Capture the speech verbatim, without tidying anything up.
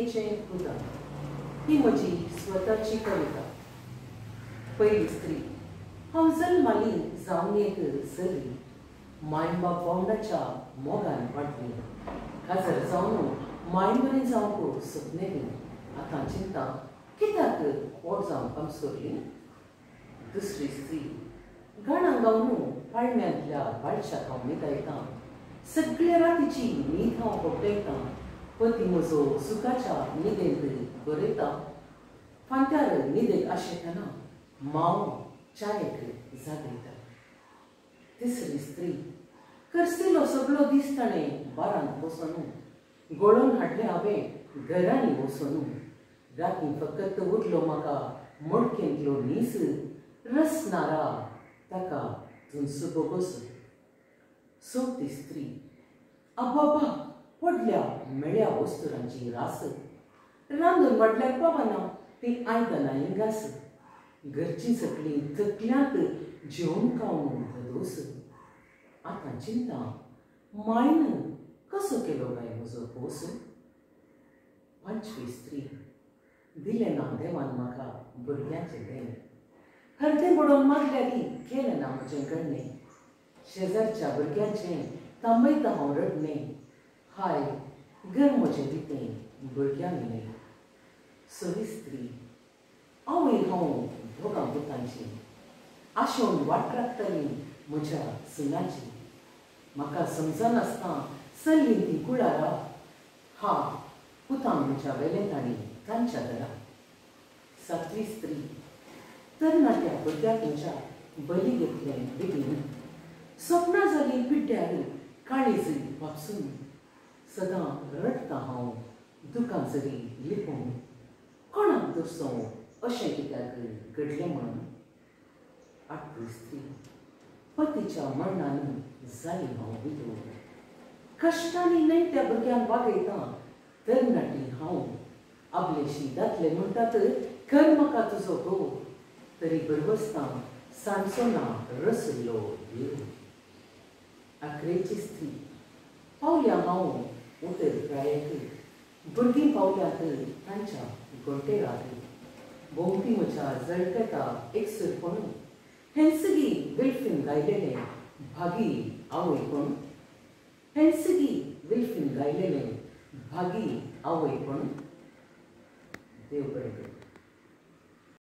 स्त्रीचें उदाहरण ही म्हजी स्वताची कविता. पयली स्त्री. हांव जल्माली जावन एक चली, मायन बाप बोंडाच्या मोगान वाडली. काजार जावन मायन बरें जावंक सपनेली. आतां चिंता कित्याक पोट जावंक आमसोरली. दुसरी स्त्री. गाणां गावन पाळण्यांतल्या बाळशाक हांव न्हिदयतां. सगळे रातीची न्हीद हांव पड्डयतां. पती म्हजो सुखाच्या न्हिदेंत बरयता. फांत्यार न्हिदेक आशेतना माव चायेक जागयता. तिसरी स्त्री. करसिलो सगळो दीस ताणें बारांत बसून गळोवन हाडलें हांवें घरांनी वचून. राती फकत उरलो म्हाका मडकेंतलो न्हीस, रसनारा ताका धुंसुको बसून. चवथी स्त्री. आबाबा पडल्या मेळ्या वस्तुरांची रास, रांदून वाडल्यार पावना ती आयदनां इंगास. घरची सगळीं थकल्यांत जेवून खावन धदोस. आतां चिंता मायन कसो केलो काय म्हजो पोस. पांचवी स्त्री. दिलें ना देवान म्हाका भुरग्यांचें देण, हरदें बडोवन मागल्यारी केलें ना म्हजें गणें. शेजारच्या भुरग्यांचें तांबयता हांव रडणें. हाय घर म्हजें दितें भुरग्यां मिलें. सवी स्त्री. आवय हांव दोगां पुतांची, आशोवन वाट राखतलीं म्हज्या सुनाची. म्हाका समजनासतना चल्लीं तीं कुळारा. हा पुतांक म्हज्या वेलें ताणीं तांच्या दरा. सातवी स्त्री. तरणाट्या भुरग्याक म्हज्या बली घेतलें बेगीन. सपनां जालीं पिड्ड्यार काळीज वापसून. सदां रडटां हांव दुकां जरी लिपून. कोणाक दोसो अशें कित्याक घडलें म्हणून. आठवी स्त्री. पतीच्या मरणान जाली हांव विधव. कश्टांनी नेण्ट्या भुरग्यांक वागयतां तरणाटी हांव. आपलेशी दातले म्हणटात कर म्हाका तुजो घोव, तरी बरबसतां सांजचो ना रसल्लो देव. अकरेची स्त्री. पावल्या हांव उतर प्रायेक, भुरगीं पावल्यात तांच्या गोंटेराक. भोंवती म्हज्या जळकता एकसरपण, हेंसगी विल्फीन गायलेलें भागी आवय कोण. हेंसगी विल्फीन गायलेलें भागी आवय कोण. देव बरें करूं.